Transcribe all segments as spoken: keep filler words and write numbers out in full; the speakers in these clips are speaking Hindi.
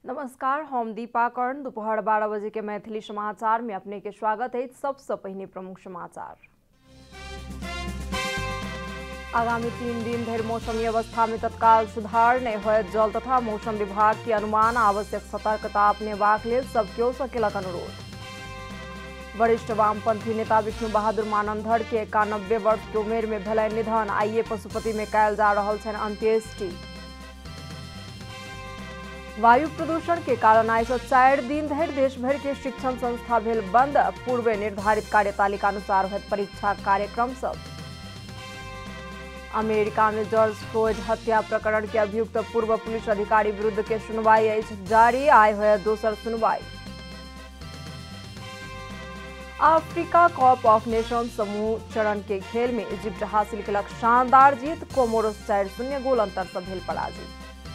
नमस्कार, हम दीपा कर्ण। दोपहर बारह बजे के मैथिली समाचार में अपने के स्वागत है। सबसे पहले प्रमुख समाचार। आगामी तीन दिन धरि मौसमी अवस्था में तत्काल सुधार नहीं होय। जल तथा मौसम विभाग के अनुमान आवश्यक सतर्कता अपनेबाक लेल सब केओ सँ केलक अनुरोध। वरिष्ठ वामपंथी नेता विष्णु बहादुर मानंदर के इक्यानबे वर्ष के उमेर में भेलनि निधन। आइए पशुपति में कयल जा रहल छनि अंत्येष्टि। वायु प्रदूषण के कारण आई से चार दिन धरि देश भर के शिक्षण संस्था भेल बंद। पूर्व निर्धारित कार्यतालिका अनुसार होयत परीक्षा कार्यक्रम सब। अमेरिका में जॉर्ज फ्लॉयड हत्या प्रकरण के अभियुक्त पूर्व पुलिस अधिकारी विरुद्ध के सुनवाई अछि जारी। आय होयत दोसर सुनवाई। अफ्रीका कप ऑफ नेशंस समूह चरण के खेल में इजिप्ट हासिल केलक शानदार जीत। कोमोरोस चार शून्य गोल अंतर से भेल पराजित।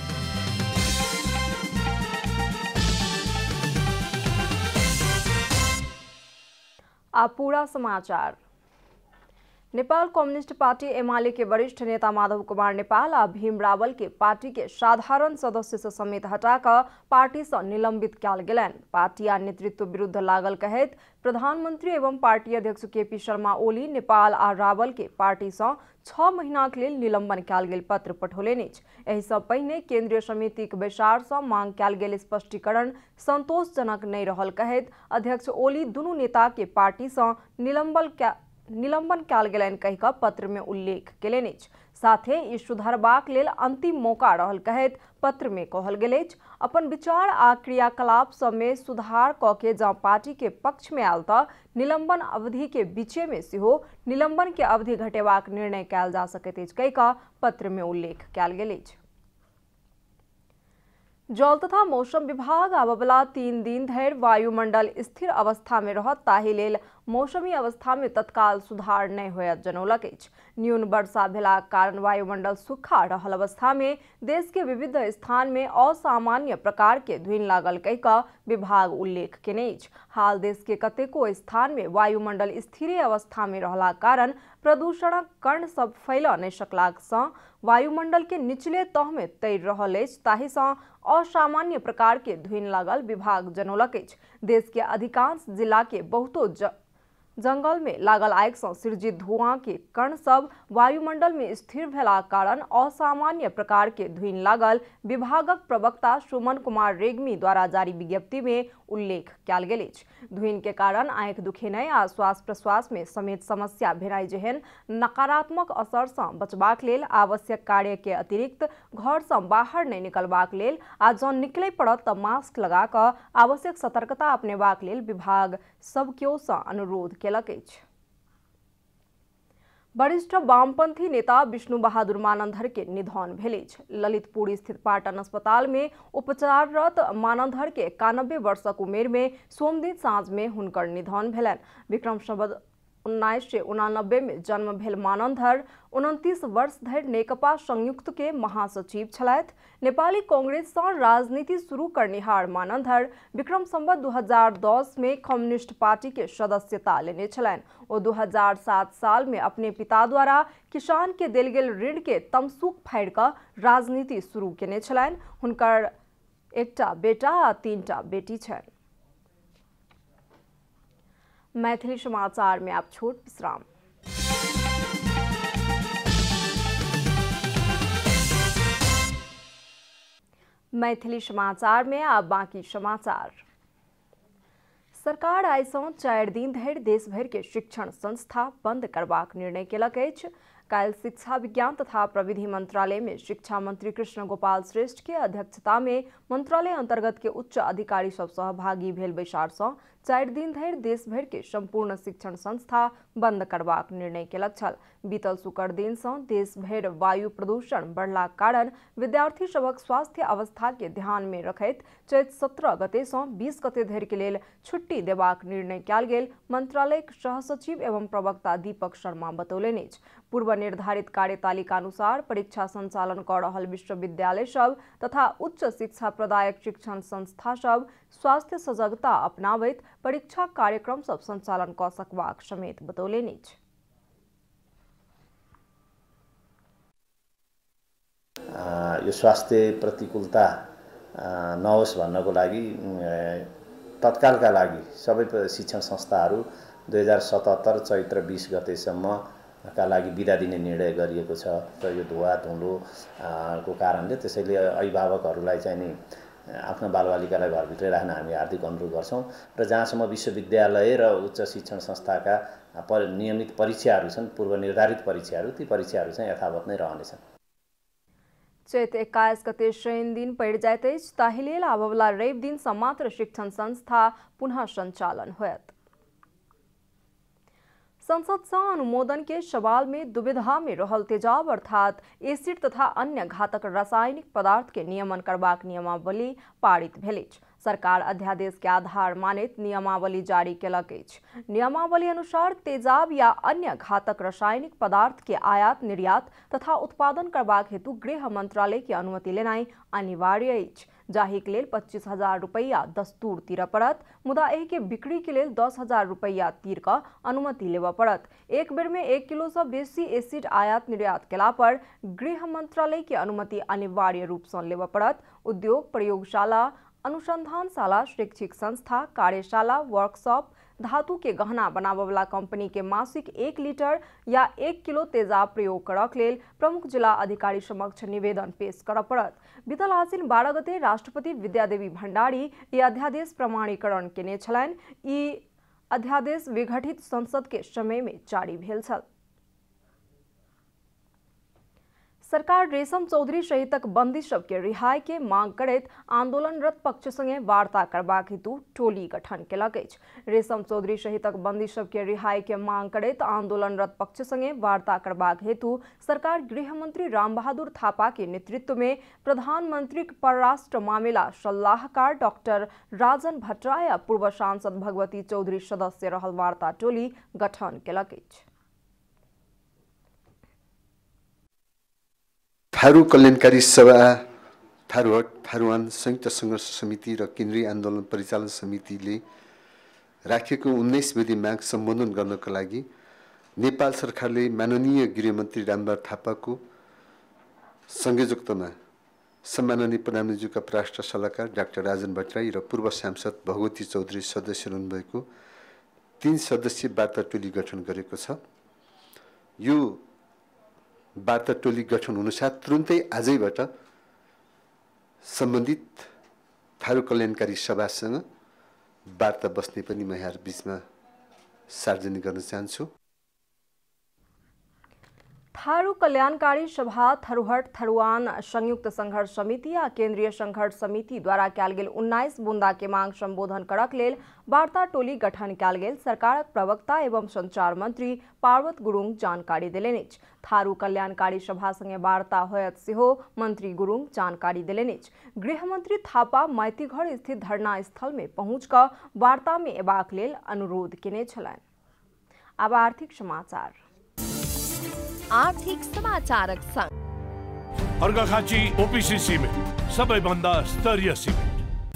अब पूरा समाचार। नेपाल कम्युनिस्ट पार्टी एमाले के वरिष्ठ नेता माधव कुमार नेपाल आ भीम रावल के पार्टी के साधारण सदस्य से समेत हटाकर पार्टी से निलंबित कयल गेलनि। पार्टी आ नेतृत्व विरुद्ध लागल कहैत प्रधानमंत्री एवं पार्टी अध्यक्ष के पी शर्मा ओली नेपाल आ रावल के पार्टी से छह महीना के लेल निलंबन कयल गेल पत्र पठौलनि अछि। एहि सँ पहिने केंद्रीय समितिक बैसार सँ मांग कयल गेल स्पष्टीकरण संतोषजनक नहि रहल कहैत अध्यक्ष ओली दुनू नेता के पार्टी से निलंबन निलंबन कयल गेलनि कहि कऽ पत्र में उल्लेख केलनि अछि। साथे ई सुधारबाक लेल अंतिम मौका रहल कहैत पत्र में कहल गेल अछि अपन विचार आ क्रियाकलाप सब में सुधार कऽ के जँ पार्टी के पक्ष में आयल तऽ निलंबन अवधि के बीचे में सेहो निलंबन के अवधि घटेबाक निर्णय कयल जा सकैत अछि कहि कऽ पत्र में उल्लेख कयल गेल अछि। जल तथा मौसम विभाग आबवला तीन दिन धरि वायुमंडल स्थिर अवस्था में रहत ताहि लेल मौसमी अवस्था में तत्काल सुधार नहीं होयत जनौलक अछि। न्यून वर्षा भेलाक कारण वायुमंडल सूखा रहल अवस्था में देश के विविध स्थान में असामान्य प्रकार के धुनि लागल कहि कऽ विभाग उल्लेख केने अछि। हाल देश के कतेको स्थान में वायुमंडल स्थिर अवस्था में रहलाक कारण प्रदूषणक कण सब फैल नहि सकलाक सँ वायुमंडल के निचले तह में तैर रहल अछि ताहि सँ असामान्य प्रकार के धुनि लागल विभाग जनौलक अछि। देश के अधिकांश जिला के बहुतो ज... जंगल में लागल आगि सँ सृजित धुआं के कण सब वायुमंडल में स्थिर भेलाक कारण असामान्य प्रकार के धुनि लागल विभागक प्रवक्ता सुमन कुमार रेग्मी द्वारा जारी विज्ञप्ति में उल्लेख कयल गेल अछि। धुनि के कारण आंखि दुखेनाइ आ श्वास प्रश्वास में समेत समस्या भेनाइ जेहन नकारात्मक असर सँ बचबाक लेल आवश्यक कार्य के अतिरिक्त घर सँ बाहर नहीं निकलबाक लेल आ जँ निकलय पड़त तऽ मास्क लगा कऽ आवश्यक सतर्कता अपनेबाक लेल विभाग सब केओ सँ अनुरोध केलक अछि। वरिष्ठ वामपंथी नेता विष्णु बहादुर मानंदर के निधन भेल अछि। ललितपुर स्थित पाटन अस्पताल में उपचाररत मानंदर के इक्यानबे वर्षक उमेर में सोम दिन साँझ में हुनकर निधन भेलनि। विक्रम संवत उन्नैस सौ उनानबे में जन्म भेल मानंदर उनतीस वर्ष धरि नेकपा संयुक्त के महासचिव छलथि। नेपाली कांग्रेस सँ राजनीति शुरू करनिहार मानंदर विक्रम संवत दू हजार दस में कम्युनिस्ट पार्टी के सदस्यता लेने छलनि। ओ दू हजार सात साल में अपने पिता द्वारा किसान के देल गेल ऋण के तमसूक फाड़ि कऽ राजनीति शुरू केने छलनि। हुनकर एकटा बेटा आ तीनटा बेटी छनि। मैथिली समाचार में आप छोट विश्राम। मैथिली समाचार में आप बाकी समाचार। सरकार आइ सँ चारि दिन धरि देश भर के शिक्षण संस्था बंद करबाक निर्णय केलक अछि। काल्हि शिक्षा विज्ञान तथा प्रविधि मंत्रालय में शिक्षा मंत्री कृष्ण गोपाल श्रेष्ठ के अध्यक्षता में मंत्रालय अंतर्गत के उच्च अधिकारी सब सहभागी भेल बैसार सँ चारि दिन धरि देश भर के संपूर्ण शिक्षण संस्था बंद करबाक निर्णय केलक छल। बीतल शुक्र दिन सँ देश भर वायु प्रदूषण बढ़लाक कारण विद्यार्थी सबक स्वास्थ्य अवस्था के ध्यान में रखैत चैत सत्रह गते सँ बीस गते धरि के लेल छुट्टी देबाक निर्णय कयल गेल मंत्रालयक सहसचिव एवं प्रवक्ता दीपक शर्मा बतौलनि अछि। पूर्व निर्धारित कार्यतालिका अनुसार परीक्षा संचालन कऽ रहल विश्वविद्यालय सब तथा उच्च शिक्षा प्रदायक शिक्षण संस्था सब स्वास्थ्य सजगता अपनाबैत परीक्षा कार्यक्रम सब संचालन कऽ सकबाक समेत बतौलनि अछि। यो स्वास्थ्य प्रतिकूलता नहोस् भन्नको लागि तत्कालका लागि सबै शिक्षण संस्थाहरू दुई हजार सतहत्तर चैत्र बीस गतेसम्मका लागि बिदा दिने निर्णय गरिएको छ र यो धुवा धुलो को कारणले त्यसैले अभिभावकहरूलाई चाहिँ नि आफ्ना बालबालिकालाई घरभित्रै राख्न हामी हार्दिक अनुरोध गर्छौँ र जहाँसम्म विश्वविद्यालय र उच्च शिक्षण संस्थाका पर नियमित परीक्षाहरू छन् पूर्व निर्धारित परीक्षाहरू ती परीक्षाहरू चाहिँ यथावत नै रहनेछन्। चैत एक्काइस गते शनि दिन पड़ जाते ताहिलेल आबवला रवि दिन से मात्र शिक्षण संस्था पुनः संचालन होयत। संसद से अनुमोदन के सवाल में दुविधा में रहल तेजाब अर्थात एसिड तथा अन्य घातक रासायनिक पदार्थ के नियमन करबाक नियमावली पारित भेल अछि। सरकार अध्यादेश के आधार मानित नियमावली जारी केलक अछि। नियमावली अनुसार तेजाब या अन्य घातक रासायनिक पदार्थ के आयात निर्यात तथा उत्पादन करबाक हेतु गृह मंत्रालय की अनुमति लेनाई अनिवार्य अछि, जाहि के लेल पच्चीस हजार रुपया दस्तूर तीर पड़त, मुदा एहि के बिक्री के लेल दस हजार रुपया तीर का अनुमति लेवा पड़त। एक बेर में एक किलो से बेसी एसिड आयात निर्यात केला पर गृह मंत्रालय की अनुमति अनिवार्य रूप से लेवा पड़त। उद्योग, प्रयोगशाला, अनुसंधानशाला, शैक्षिक संस्था, कार्यशाला, वर्कशॉप, धातु के गहना बनावे वाला कंपनी के मासिक एक लीटर या एक किलो तेजाब प्रयोग करक लेल प्रमुख जिला अधिकारी समक्ष निवेदन पेश कर पड़त। बीतल आसिन बारह गते राष्ट्रपति विद्यादेवी भंडारी ये अध्यादेश प्रमाणीकरण केने छलनि। ई अध्यादेश विघटित संसद के समय में जारी भेल छल। सरकार रेशम चौधरी सहितक बंदी सबके रिहाई के मांग करैत आंदोलनरत पक्ष संगे वार्ता करबाक हेतु टोली गठन केलक अछि। रेशम चौधरी सहितक बंदी सबके रिहाई के मांग करैत आंदोलनरत पक्ष संगे वार्ता करबाक हेतु सरकार गृह मंत्री रामबहादुर थापा के नेतृत्व में प्रधानमंत्री परराष्ट्र मामला सलाहकार डॉक्टर राजन भट्टराय आ पूर्व सांसद भगवती चौधरी सदस्य रहल वार्ता टोली गठन केलक अछि। थारू कल्याणकारी सभा, थारूहट, थारूवान संयुक्त संघर्ष समिति र केन्द्रीय आन्दोलन परिचालन समितिले राखेको उन्नाइस विधि माग सम्बोधन गर्नका लागि नेपाल सरकारले माननीय गृहमन्त्री रामबहादुर थापाको संयोजकतामा सम्माननीय प्रधानमन्त्रीका परराष्ट्र सल्लाहकार डाक्टर राजन भट्टराई र पूर्व सांसद भगवती चौधरी सदस्य हुनुभएको तीन सदस्यीय वार्ता टोली गठन गरेको छ। यो वार्ता टोली गठन हुनुसाथ तुरुन्तै आजैबाट सम्बन्धित थारू कल्याणकारी सभासँग वार्ता बस्ने पनि म यहाँ बीचमा सार्वजनिक गर्न चाहन्छु। थारू कल्याणकारी सभा, थरुहट, थरुवान संयुक्त संघर्ष समिति आ केंद्रीय संघर्ष समिति द्वारा कयल गेल उन्नाइस बुंदा के मांग संबोधन करक लेल वार्ता टोली गठन कयल गेल सरकारक प्रवक्ता एवं संचार मंत्री पार्वत गुरुङ जानकारी देलनि अछि। थारू कल्याणकारी सभा संगे वार्ता होयत सेहो मंत्री गुरुङ जानकारी देलनि अछि। गृह मंत्री थापा मैतीघर स्थित धरना स्थल में पहुंच कऽ वार्ता में एबाक लेल अनुरोध केने छलनि। अब आर्थिक समाचार। आर्थिक समाचारक संग अर्घाखाँची ओपीसी सिमेन्ट सबैभन्दा स्तरीय सिमेन्ट।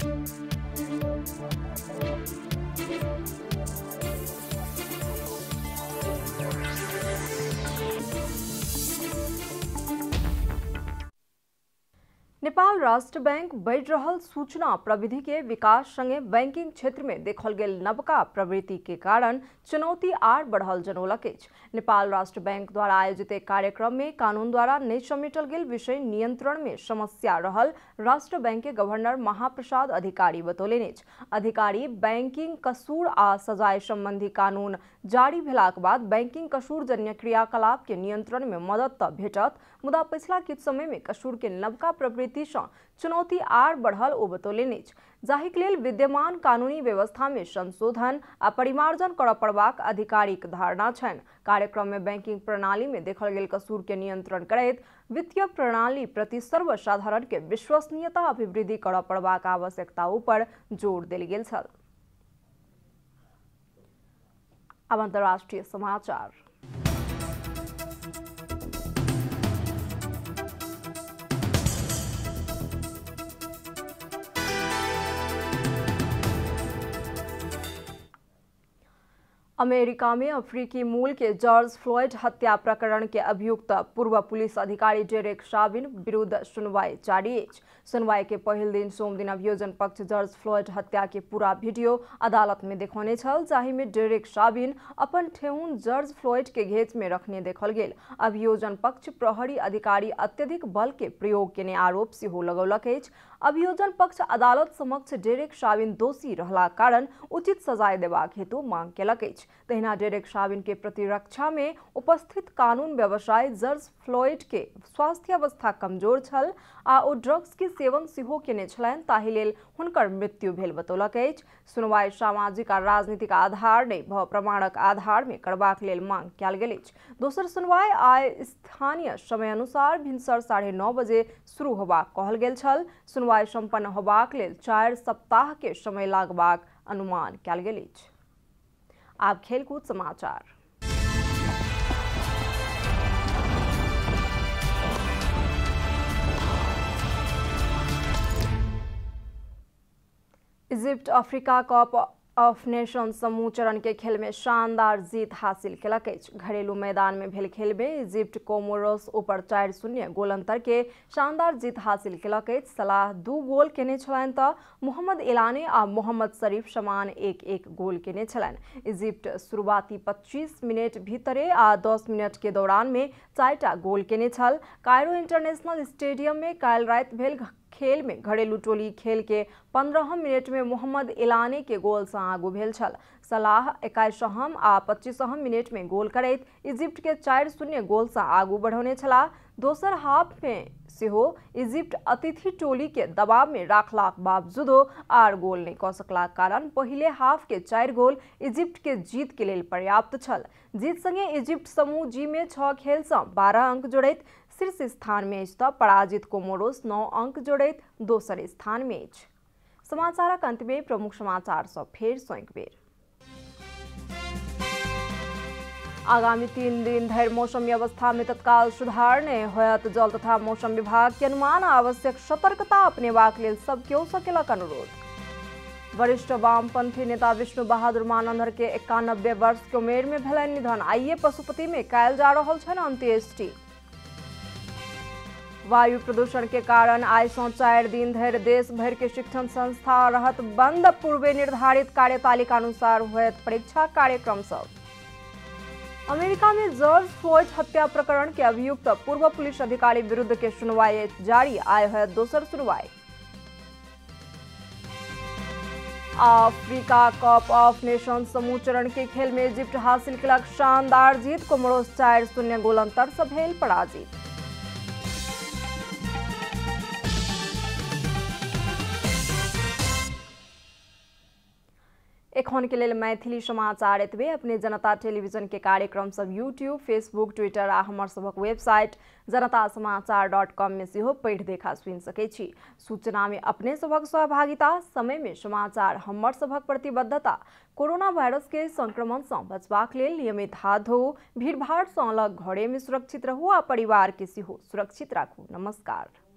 नेपाल राष्ट्र बैंक बढ़ रहल सूचना प्रविधि के विकास संगे बैंकिंग क्षेत्र में देखल गेल नवका प्रवृत्ति के कारण चुनौती आर बढ़ल जनौलक अछि। नेपाल राष्ट्र बैंक द्वारा आयोजित एक कार्यक्रम में कानून द्वारा नहीं समेटल गेल विषय नियंत्रण में समस्या रहल राष्ट्र बैंक के गवर्नर महाप्रसाद अधिकारी बतौलनि अछि। अधिकारी बैंकिंग कसूर आ सजाए संबंधी कानून जारी भेलाक बाद बैंकिंग कसूर जन्य क्रियाकलाप के नियंत्रण में मदद त भेटत, मुदा पिछला किछ समय में कसूर के नवका प्रवृत्ति से चुनौती आर बढ़ल ओ बतौलनि अछि। जाहि के लेल विद्यमान कानूनी व्यवस्था में संशोधन आ परिमार्जन करऽ पड़बाक आधिकारिक धारणा छनि। कार्यक्रम में बैंकिंग प्रणाली में देखल गेल कसूर के नियंत्रण करैत वित्तीय प्रणाली प्रति सर्वसाधारण के विश्वसनीयता अभिवृद्धि करऽ पड़बाक आवश्यकता ऊपर जोर देल गेल छल। अब अंतर्राष्ट्रीय समाचार। अमेरिका में अफ्रीकी मूल के जॉर्ज फ्लॉयड हत्या प्रकरण के अभियुक्त पूर्व पुलिस अधिकारी डेरेक शाबिन विरुद्ध सुनवाई जारी अछि। सुनवाई के पहिल दिन सोम दिन अभियोजन पक्ष जॉर्ज फ्लॉयड हत्या के पूरा वीडियो अदालत में देखौने छल, जाहि में डेरेक शाबिन अपन ठेहुन जॉर्ज फ्लॉयड के घेंच में रखने देखल गेल। अभियोजन पक्ष प्रहरी अधिकारी अत्यधिक बल के प्रयोग केने आरोप सेहो लगौलक अछि। अभियोजन पक्ष अदालत समक्ष डेरेक शाबिन दोषी रहला कारण उचित सजाय देबाक हेतु मांग केलक अछि। तहिना डेरेक शाबिन के प्रतिरक्षा में उपस्थित कानून व्यवसायी जॉर्ज फ्लॉयड के स्वास्थ्य अवस्था कमजोर छल आ ओ ड्रग्स के सेवन सेहो केने छलनि, ताहि लेल हुनकर मृत्यु भेल बतौलक अछि। सुनवाई सामाजिक आ राजनीतिक आधार नहि भ प्रमाणक आधार में करबाक लेल मांग कयल गेल अछि। दोसर सुनवाई आइ स्थानीय समय अनुसार भिनसर साढ़े नौ बजे शुरू होबाक कहल गेल छल। सुनवाई संपन्न होबाक लेल चारि सप्ताह के समय लागबाक अनुमान कयल गेल अछि। आब खेलकूद समाचार। Egypt Africa Cup of Nation समूह चरण के खेल में शानदार जीत हासिल केलक अछि। घरेलू मैदान में भेल खेल में इजिप्ट कोमोरोस ऊपर चारि शून्य गोल अंतर के शानदार जीत हासिल केलक अछि। सलाह दू गोल केने छलनि तऽ मोहम्मद एलानी आ मोहम्मद शरीफ समान एक एक गोल केने छलनि। इजिप्ट शुरुआती पच्चीस मिनट भीतरे आ दस मिनट के दौरान में चारिटा गोल केने छल। कायरो इंटरनेशनल स्टेडियम में काल्हि राति भेल खेल में घरेलू टोली खेल के पंद्रह मिनट में मोहम्मद एलानी के गोल से आगू भेल छल। सलाह इक्कीसम आ पच्चीसम मिनट में गोल करैत इजिप्ट के चारि शून्य गोल से आगू बढ़ौने छला। दोसर हाफ में सेहो इजिप्ट अतिथि टोली के दबाव में राखलाक बावजूदो आर गोल नहीं कऽ सकलाक कारण पहिले हाफ के चारि गोल इजिप्ट के जीत के लेल पर्याप्त छल। जीत संगे इजिप्ट समूह जी में छह खेल से बारह अंक जोड़ैत शीर्ष स्थान में अछि तऽ पराजित कोमोरोस नौ अंक जोड़ैत दोसर स्थान में अछि। समाचारक अंत में प्रमुख समाचार सब फेर सँ एक बेर। आगामी तीन दिन धरि मौसमी अवस्था में तत्काल सुधार नहीं होयत। जल तथा मौसम विभाग के अनुमान आवश्यक सतर्कता अपनेबाक लेल सब केओ सँ केलक अनुरोध। वरिष्ठ वामपंथी नेता विष्णु बहादुर मानंदर के इक्यानबे वर्ष के उमेर में भेलनि निधन। आइए पशुपति में कयल जा रहल छनि अंत्येष्टि। वायु प्रदूषण के कारण आइ सँ चारि दिन धरि देश भर के शिक्षण संस्था रहत बंद। पूर्वे निर्धारित कार्यतालिका अनुसार होयत परीक्षा कार्यक्रम सब। अमेरिका में जॉर्ज फ्लॉयड हत्या प्रकरण के अभियुक्त पूर्व पुलिस अधिकारी विरुद्ध के सुनवाई जारी। आय होयत दोसर सुनवाई। अफ्रीका कप ऑफ नेशन समूह चरण के खेल में इजिप्ट हासिल केलक शानदार जीत। कोमोरोस चारि शून्य गोल अंतर सँ भेल पराजित। एखन के लेल मैथिली समाचार एतबे। अपने जनता टेलीविजन के कार्यक्रम सब यूट्यूब, फेसबुक, ट्विटर आ हमर सबक वेबसाइट जनता समाचार डॉट कॉम में सेहो पढ़ि देखा सुनि सकै छी। सूचना में अपने सबक सहभागिता, समय में समाचार हमर सबक प्रतिबद्धता। कोरोना वायरस के संक्रमण से बचबाक लेल नियमित हाथ धोऊ, भीड़ भाड़ से अलग घरे में सुरक्षित रहू आ परिवार के सेहो सुरक्षित राखू। नमस्कार।